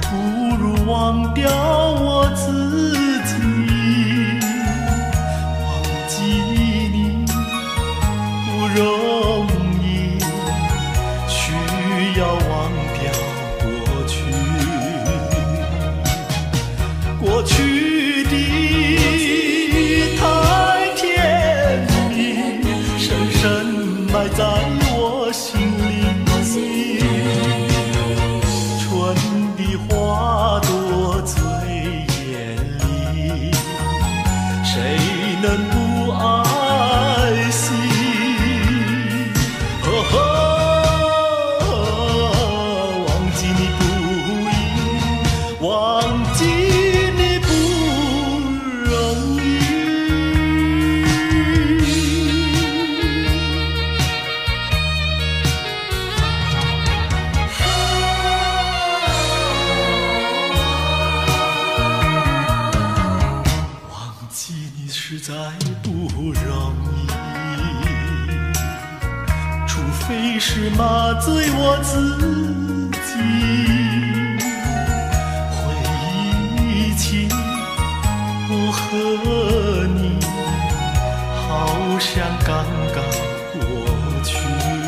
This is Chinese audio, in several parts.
不如忘掉我自己。忘记你不容易，需要忘掉过去。过去的太甜蜜，深深埋在我心里。春的花朵最艳丽，谁能不爱惜？忘记你不易，忘记你不容易。忘记你实在不容易，除非是麻醉我自己。回忆起我和你，好像刚刚过去。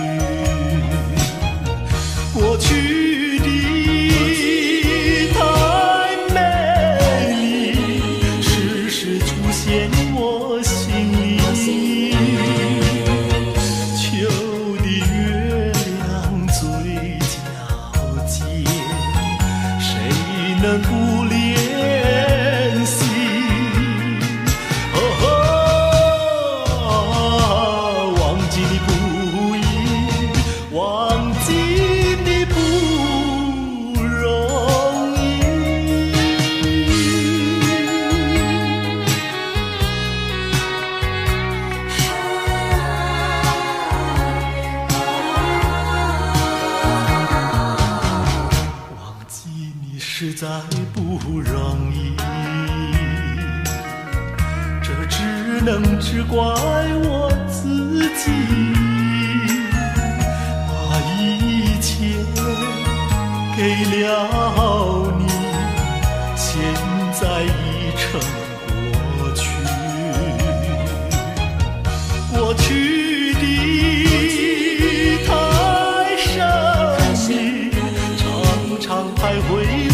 过去的太美丽，时时出现我心里。秋的月亮最皎洁，谁能不怜惜？忘记你不易，忘记你不容易。忘记你实在不容易，这只怪我自己，把一切给了你，现在已成过去。过去的太神秘，常常徘徊